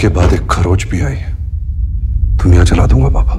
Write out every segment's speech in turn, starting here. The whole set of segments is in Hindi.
के बाद एक खरोच भी आई, दुनिया जला दूंगा पापा।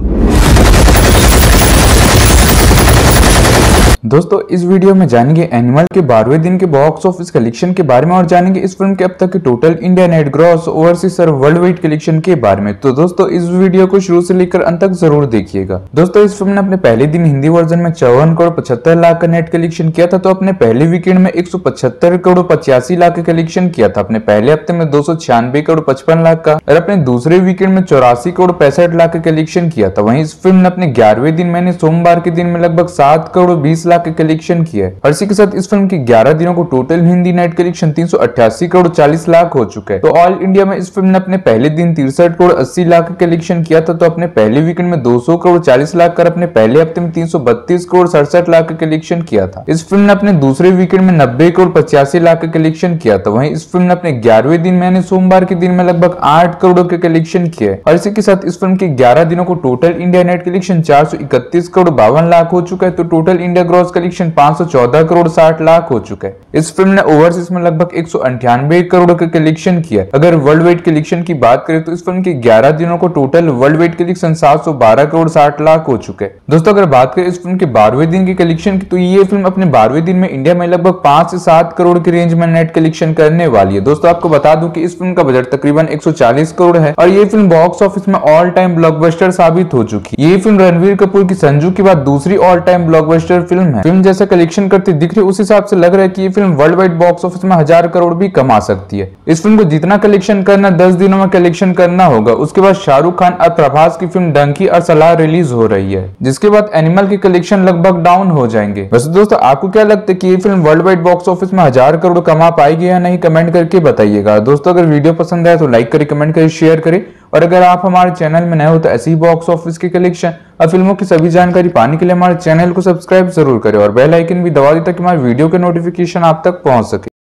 दोस्तों इस वीडियो में जानेंगे एनिमल के 12वें दिन के बॉक्स ऑफिस कलेक्शन के बारे में और जानेंगे इस फिल्म के अब तक के total India net gross overseas और वर्ल्ड वाइड कलेक्शन के बारे में। तो दोस्तों इस वीडियो को शुरू से लेकर अंत तक जरूर देखिएगा। दोस्तों इस फिल्म ने अपने पहले दिन हिंदी वर्जन में 54 करोड़ 75 लाख का नेट कलेक्शन किया था, तो अपने पहले वीकेंड में 175 करोड़ 85 लाख का कलेक्शन किया था। अपने पहले हफ्ते में 296 करोड़ 55 लाख का और अपने दूसरे वीकेंड में 84 करोड़ 65 लाख का कलेक्शन किया था। वहीं इस फिल्म ने अपने 11वें दिन मैंने सोमवार के दिन में लगभग 7 करोड़ 20 लाख का कलेक्शन किया है और इसी के साथ इस फिल्म के 11 दिनों को total Hindi net collection 388 crore 40 lakh हो चुका है। तो ऑल इंडिया में इस फिल्म ने अपने पहले दिन 63 करोड़ 80 लाख का कलेक्शन किया था, तो अपने पहले वीकेंड में 200 करोड़ 40 लाख कर अपने पहले हफ्ते में 332 करोड़ 67 लाख का कलेक्शन किया था। इस फिल्म ने अपने दूसरे वीकेंड में 90 करोड़ 85 लाख का कलेक्शन किया था। वहीं इस फिल्म ने अपने 11वें दिन मैंने सोमवार के दिन में लगभग 8 करोड़ का कलेक्शन किया है और इसी के साथ इस फिल्म के 11 दिनों को total India net collection 431 crore 52 lakh हो चुका है। तो total India gross collection 514 crore 60 lakh हो चुका है। इस फिल्म ने ओवरसीज में लगभग 198 करोड़ का कलेक्शन किया। अगर वर्ल्ड वाइड कलेक्शन की बात करें तो इस फिल्म के 11 दिनों को total world wide collection 712 crore 60 lakh हो चुके हैं। दोस्तों अगर बात करें इस फिल्म के 12वें दिन की कलेक्शन की, तो ये फिल्म अपने 12वें दिन में इंडिया में लगभग 5 से 7 करोड़ की रेंज में नेट कलेक्शन करने वाली है। दोस्तों आपको बता दूं कि इस फिल्म का बजट तकरीबन 140 करोड़ है और ये फिल्म बॉक्स ऑफिस में ऑल टाइम ब्लॉकबस्टर साबित हो चुकी है। ये फिल्म रणवीर कपूर की संजू के बाद दूसरी ऑल टाइम ब्लॉकबस्टर फिल्म है। फिल्म जैसा कलेक्शन करती दिख रही उस हिसाब से लग रहा है कि ये film world wide box office में 1000 करोड़ भी कमा सकती है। इस फिल्म को जितना कलेक्शन करना 10 दिनों में कलेक्शन करना होगा। उसके बाद शाहरुख खान और प्रभास की फिल्म डंकी और सलार रिलीज हो रही है, जिसके बाद एनिमल के कलेक्शन लगभग डाउन हो जाएंगे। वैसे दोस्तों आपको क्या लगता है कि ये film world wide box office में 1000 करोड़ कमा पाएगी या नहीं, कमेंट करके बताइएगा। दोस्तों अगर वीडियो पसंद आए तो लाइक करें, कमेंट करें, शेयर करें और अगर आप हमारे चैनल में नए हो तो ऐसी ही बॉक्स ऑफिस के कलेक्शन और फिल्मों की सभी जानकारी पाने के लिए हमारे चैनल को सब्सक्राइब जरूर करें और बेल आइकन भी दबा दें ताकि हमारे वीडियो के नोटिफिकेशन आप तक पहुंच सके।